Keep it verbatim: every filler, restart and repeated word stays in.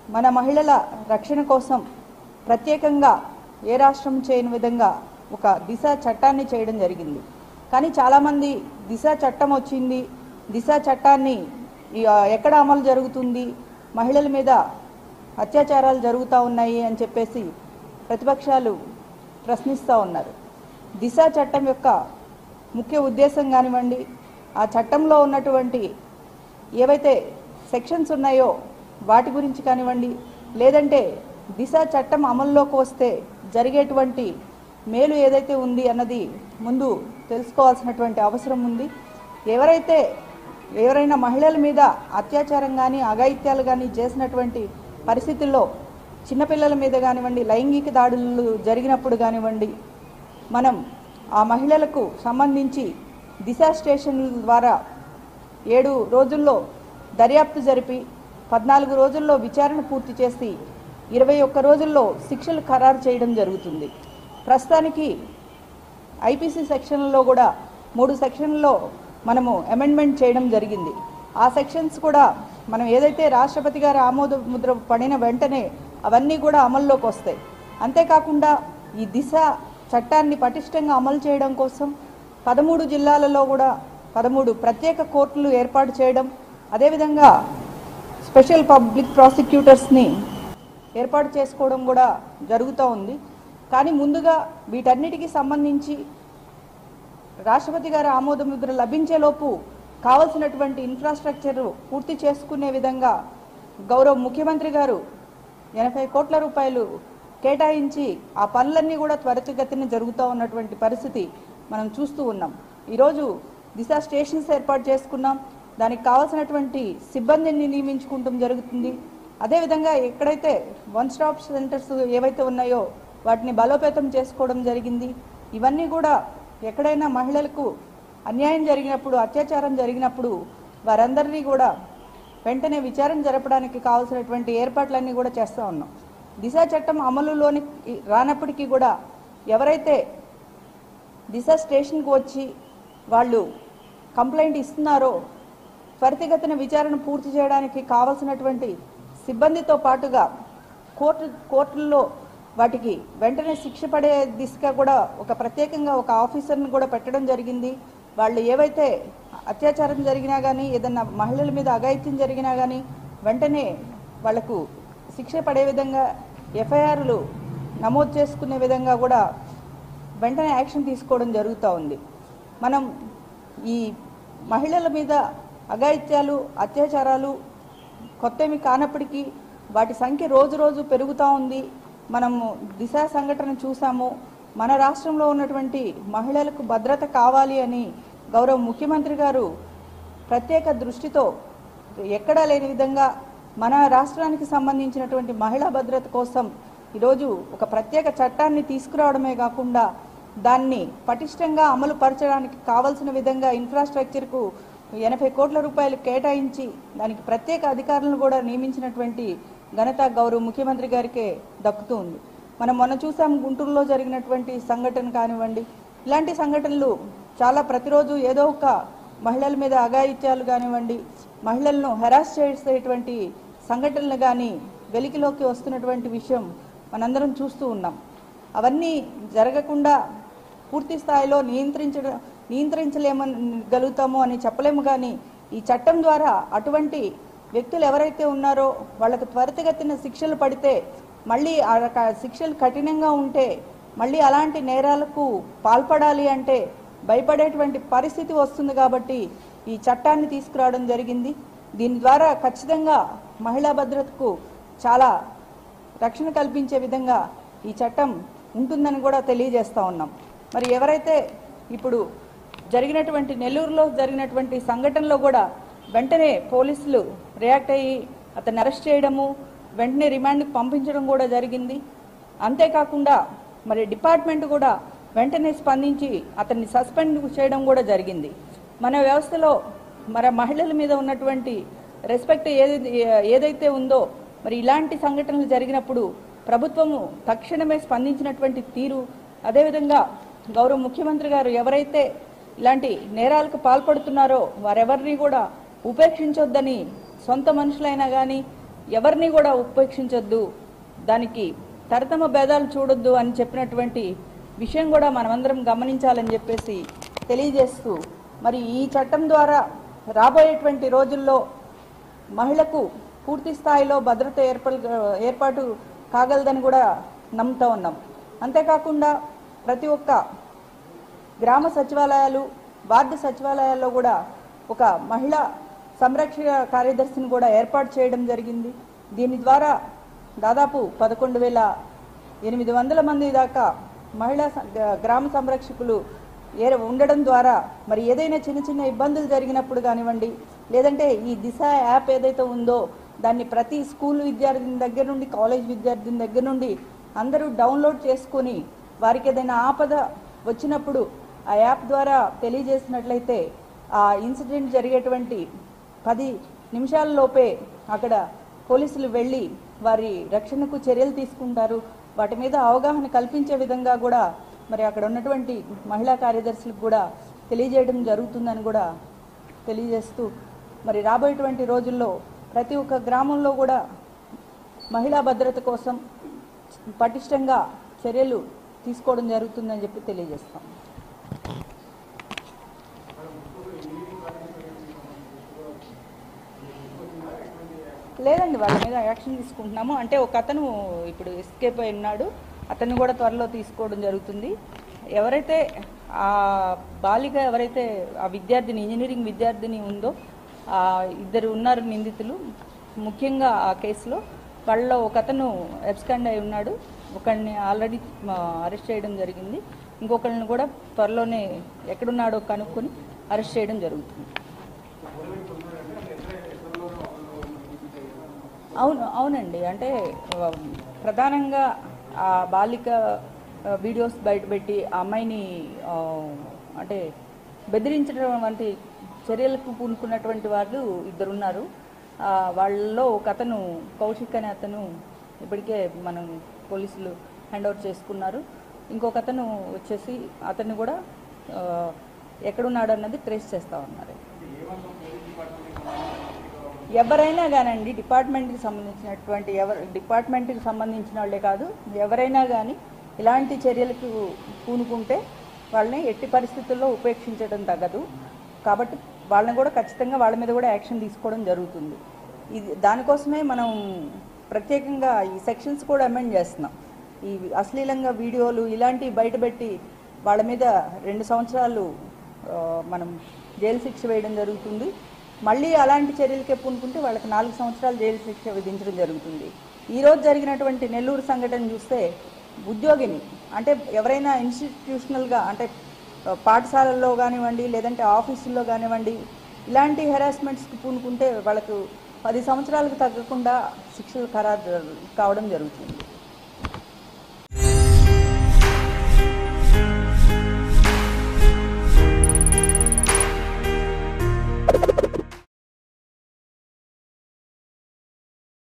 మన మహిళల రక్షణ కోసం ప్రత్యేకంగా ఏ రాష్ట్రం చేయని విధంగా ఒక దిశ చట్టాన్ని చేయడం జరిగింది. కానీ చాలామంది దిశ చట్టం వచ్చింది, దిశ చట్టాన్ని ఎక్కడ అమలు జరుగుతుంది, మహిళల మీద అత్యాచారాలు జరుగుతూ ఉన్నాయి అని చెప్పేసి ప్రతిపక్షాలు ప్రశ్నిస్తూ ఉన్నారు. దిశ చట్టం యొక్క ముఖ్య ఉద్దేశం కానివ్వండి, ఆ చట్టంలో ఉన్నటువంటి ఏవైతే సెక్షన్స్ ఉన్నాయో వాటి గురించి కానివ్వండి, లేదంటే దిశ చట్టం అమల్లోకి వస్తే జరిగేటువంటి మేలు ఏదైతే ఉంది అన్నది ముందు తెలుసుకోవాల్సినటువంటి అవసరం ఉంది. ఎవరైతే ఎవరైనా మహిళల మీద అత్యాచారం కానీ అఘాయిత్యాలు కానీ చేసినటువంటి పరిస్థితుల్లో చిన్నపిల్లల మీద కానివ్వండి, లైంగిక దాడులు జరిగినప్పుడు కానివ్వండి, మనం ఆ మహిళలకు సంబంధించి దిశ స్టేషన్ల ద్వారా ఏడు రోజుల్లో దర్యాప్తు జరిపి పద్నాలుగు రోజుల్లో విచారణ పూర్తి చేసి ఇరవై ఒక్క రోజుల్లో శిక్షలు ఖరారు చేయడం జరుగుతుంది. ప్రస్తుతానికి ఐపీసీ సెక్షన్లలో కూడా మూడు సెక్షన్లలో మనము అమెండ్మెంట్ చేయడం జరిగింది. ఆ సెక్షన్స్ కూడా మనం ఏదైతే రాష్ట్రపతి గారి ఆమోద ముద్ర పడిన వెంటనే అవన్నీ కూడా అమల్లోకి వస్తాయి. అంతేకాకుండా ఈ దిశ చట్టాన్ని పటిష్టంగా అమలు చేయడం కోసం పదమూడు జిల్లాలలో కూడా పదమూడు ప్రత్యేక కోర్టులు ఏర్పాటు చేయడం, అదేవిధంగా స్పెషల్ పబ్లిక్ ప్రాసిక్యూటర్స్ని ఏర్పాటు చేసుకోవడం కూడా జరుగుతూ ఉంది. కానీ ముందుగా వీటన్నిటికీ సంబంధించి రాష్ట్రపతి గారి ఆమోద ముద్ర లభించేలోపు కావాల్సినటువంటి ఇన్ఫ్రాస్ట్రక్చర్ పూర్తి చేసుకునే విధంగా గౌరవ ముఖ్యమంత్రి గారు ఎనభై కోట్ల రూపాయలు కేటాయించి ఆ పనులన్నీ కూడా త్వరితగతిన జరుగుతూ ఉన్నటువంటి పరిస్థితి మనం చూస్తూ ఉన్నాం. ఈరోజు దిశ స్టేషన్స్ ఏర్పాటు చేసుకున్నాం, దానికి కావాల్సినటువంటి సిబ్బందిని నియమించుకుంటూ జరుగుతుంది. అదేవిధంగా ఎక్కడైతే వన్ స్టాప్ సెంటర్స్ ఏవైతే ఉన్నాయో వాటిని బలోపేతం చేసుకోవడం జరిగింది. ఇవన్నీ కూడా ఎక్కడైనా మహిళలకు అన్యాయం జరిగినప్పుడు, అత్యాచారం జరిగినప్పుడు వారందరినీ కూడా వెంటనే విచారణ జరపడానికి కావాల్సినటువంటి ఏర్పాట్లన్నీ కూడా చేస్తూ ఉన్నాం. దిశ చట్టం అమలులోని రానప్పటికీ కూడా ఎవరైతే దిశ స్టేషన్కి వచ్చి వాళ్ళు కంప్లైంట్ ఇస్తున్నారో త్వరితగతిన విచారణ పూర్తి చేయడానికి కావాల్సినటువంటి సిబ్బందితో పాటుగా కోర్టు కోర్టుల్లో వాటికి వెంటనే శిక్ష పడే దిశగా కూడా ఒక ప్రత్యేకంగా ఒక ఆఫీసర్ని కూడా పెట్టడం జరిగింది. వాళ్ళు ఏవైతే అత్యాచారం జరిగినా కానీ, ఏదన్నా మహిళల మీద అఘాయిత్యం జరిగినా కానీ వెంటనే వాళ్లకు శిక్ష పడే విధంగా ఎఫ్ఐఆర్లు నమోదు చేసుకునే విధంగా కూడా వెంటనే యాక్షన్ తీసుకోవడం జరుగుతూ ఉంది. మనం ఈ మహిళల మీద అఘాయిత్యాలు, అత్యాచారాలు కొత్తవి కానప్పటికీ వాటి సంఖ్య రోజు రోజు పెరుగుతూ ఉంది. మనము దిశ సంఘటన చూసాము. మన రాష్ట్రంలో ఉన్నటువంటి మహిళలకు భద్రత కావాలి అని గౌరవ ముఖ్యమంత్రి గారు ప్రత్యేక దృష్టితో ఎక్కడా లేని విధంగా మన రాష్ట్రానికి సంబంధించినటువంటి మహిళా భద్రత కోసం ఈరోజు ఒక ప్రత్యేక చట్టాన్ని తీసుకురావడమే కాకుండా దాన్ని పటిష్టంగా అమలు పరచడానికి కావాల్సిన విధంగా ఇన్ఫ్రాస్ట్రక్చర్కు ఎనభై కోట్ల రూపాయలు కేటాయించి దానికి ప్రత్యేక అధికారులను కూడా నియమించినటువంటి ఘనత గౌరవ ముఖ్యమంత్రి గారికే దక్కుతూ ఉంది. మనం మొన్న చూసాం గుంటూరులో జరిగినటువంటి సంఘటన కానివ్వండి, ఇలాంటి సంఘటనలు చాలా ప్రతిరోజు ఏదో ఒక మహిళల మీద అఘాయిత్యాలు కానివ్వండి, మహిళలను హెరాస్ చేసేటువంటి సంఘటనలు కానీ వెలికిలోకి వస్తున్నటువంటి విషయం మనందరం చూస్తూ ఉన్నాం. అవన్నీ జరగకుండా పూర్తి స్థాయిలో నియంత్రించడం నియంత్రించలేమగలుగుతాము అని చెప్పలేము. కానీ ఈ చట్టం ద్వారా అటువంటి వ్యక్తులు ఎవరైతే ఉన్నారో వాళ్ళకు త్వరితగతిన శిక్షలు పడితే, మళ్ళీ ఆ శిక్షలు కఠినంగా ఉంటే మళ్ళీ అలాంటి నేరాలకు పాల్పడాలి అంటే భయపడేటువంటి పరిస్థితి వస్తుంది. కాబట్టి ఈ చట్టాన్ని తీసుకురావడం జరిగింది. దీని ద్వారా ఖచ్చితంగా మహిళా భద్రతకు చాలా రక్షణ కల్పించే విధంగా ఈ చట్టం ఉంటుందని కూడా తెలియజేస్తూ ఉన్నాం. మరి ఎవరైతే ఇప్పుడు జరిగినటువంటి నెల్లూరులో జరిగినటువంటి సంఘటనలో కూడా వెంటనే పోలీసులు రియాక్ట్ అయ్యి అతన్ని అరెస్ట్ చేయడము, వెంటనే రిమాండ్కి పంపించడం కూడా జరిగింది. అంతేకాకుండా మరి డిపార్ట్మెంట్ కూడా వెంటనే స్పందించి అతన్ని సస్పెండ్ చేయడం కూడా జరిగింది. మన వ్యవస్థలో మన మహిళల మీద ఉన్నటువంటి రెస్పెక్ట్ ఏది ఏదైతే ఉందో మరి ఇలాంటి సంఘటనలు జరిగినప్పుడు ప్రభుత్వము తక్షణమే స్పందించినటువంటి తీరు, అదేవిధంగా గౌరవ ముఖ్యమంత్రి గారు ఎవరైతే ఇలాంటి నేరాలకు పాల్పడుతున్నారో వారెవరిని కూడా ఉపేక్షించొద్దని సొంత మనుషులైనా కానీ ఎవరిని కూడా ఉపేక్షించొద్దు, దానికి తరతమ భేదాలు చూడొద్దు అని చెప్పినటువంటి విషయం కూడా మనమందరం గమనించాలని చెప్పేసి తెలియజేస్తూ, మరి ఈ చట్టం ద్వారా రాబోయేటువంటి రోజుల్లో మహిళకు పూర్తి స్థాయిలో భద్రత ఏర్ప ఏర్పాటు కాగలదని కూడా నమ్ముతూ ఉన్నాం. అంతేకాకుండా ప్రతి ఒక్క గ్రామ సచివాలయాలు, వార్డు సచివాలయాల్లో కూడా ఒక మహిళా సంరక్షణ కార్యదర్శిని కూడా ఏర్పాటు చేయడం జరిగింది. దీని ద్వారా దాదాపు పదకొండు వేల ఎనిమిది వందల మంది దాకా మహిళా గ్రామ సంరక్షకులు ఏ ఉండడం ద్వారా మరి ఏదైనా చిన్న చిన్న ఇబ్బందులు జరిగినప్పుడు కానివ్వండి, లేదంటే ఈ దిశ యాప్ ఏదైతే ఉందో దాన్ని ప్రతి స్కూల్ విద్యార్థిని దగ్గర నుండి కాలేజ్ విద్యార్థిని దగ్గర నుండి అందరూ డౌన్లోడ్ చేసుకొని వారికి ఏదైనా ఆపద వచ్చినప్పుడు ఆ యాప్ ద్వారా తెలియజేసినట్లయితే ఆ ఇన్సిడెంట్ జరిగేటువంటి పది నిమిషాల లోపే అక్కడ పోలీసులు వెళ్ళి వారి రక్షణకు చర్యలు తీసుకుంటారు. వాటి మీద అవగాహన కల్పించే విధంగా కూడా మరి అక్కడ ఉన్నటువంటి మహిళా కార్యదర్శులకు కూడా తెలియజేయడం జరుగుతుందని కూడా తెలియజేస్తూ, మరి రాబోయేటువంటి రోజుల్లో ప్రతి ఒక్క గ్రామంలో కూడా మహిళా భద్రత కోసం పటిష్టంగా చర్యలు తీసుకోవడం జరుగుతుందని చెప్పి తెలియజేస్తాం. లేదండి, వాళ్ళ మీద యాక్షన్ తీసుకుంటున్నాము. అంటే ఒక అతను ఇప్పుడు ఎస్కేప్ అయి ఉన్నాడు, అతన్ని కూడా త్వరలో తీసుకోవడం జరుగుతుంది. ఎవరైతే ఆ బాలిక ఎవరైతే ఆ విద్యార్థిని ఇంజనీరింగ్ విద్యార్థిని ఉందో ఆ ఇద్దరు ఉన్నారు నిందితులు ముఖ్యంగా ఆ కేసులో. వాళ్ళలో ఒక అతను ఎబ్స్కాండ్ అయి ఉన్నాడు, ఒకరిని ఆల్రెడీ అరెస్ట్ చేయడం జరిగింది. ఇంకొకరిని కూడా త్వరలోనే ఎక్కడున్నాడో కనుక్కొని అరెస్ట్ చేయడం జరుగుతుంది. అవును అవునండి అంటే ప్రధానంగా ఆ బాలిక వీడియోస్ బయటపెట్టి ఆ అమ్మాయిని అంటే బెదిరించడం వంటి చర్యలకు పూనుకున్నటువంటి వాళ్ళు ఇద్దరు ఉన్నారు. వాళ్ళలో ఒక అతను కౌశిక్ అనే అతను ఇప్పటికే మనం పోలీసులు హ్యాండ్ ఓవర్ చేసుకున్నారు. ఇంకొక అతను వచ్చేసి అతన్ని కూడా ఎక్కడున్నాడు అన్నది ట్రేస్ చేస్తూ ఉన్నారు. ఎవరైనా కానండి, డిపార్ట్మెంట్కి సంబంధించినటువంటి ఎవరు డిపార్ట్మెంట్కి సంబంధించిన వాళ్ళే కాదు, ఎవరైనా కానీ ఇలాంటి చర్యలకు పూనుకుంటే వాళ్ళని ఎట్టి పరిస్థితుల్లో ఉపేక్షించడం తగదు. కాబట్టి వాళ్ళని కూడా ఖచ్చితంగా వాళ్ళ మీద కూడా యాక్షన్ తీసుకోవడం జరుగుతుంది. ఇది దానికోసమే మనం ప్రత్యేకంగా ఈ సెక్షన్స్ కూడా అమెండ్ చేస్తున్నాం. ఈ అశ్లీలంగా వీడియోలు ఇలాంటివి బయటపెట్టి వాళ్ళ మీద రెండు సంవత్సరాలు మనం జైలు శిక్ష వేయడం జరుగుతుంది. మళ్ళీ అలాంటి చర్యలకే పూనుకుంటే వాళ్ళకి నాలుగు సంవత్సరాలు జైలు శిక్ష విధించడం జరుగుతుంది. ఈరోజు జరిగినటువంటి నెల్లూరు సంఘటన చూస్తే ఉద్యోగిని అంటే ఎవరైనా ఇన్స్టిట్యూషనల్గా అంటే పాఠశాలల్లో కానివ్వండి, లేదంటే ఆఫీసుల్లో కానివ్వండి, ఇలాంటి హెరాస్మెంట్స్కి పూనుకుంటే వాళ్ళకు పది సంవత్సరాలకు తగ్గకుండా శిక్షలు ఖరారు కావడం జరుగుతుంది.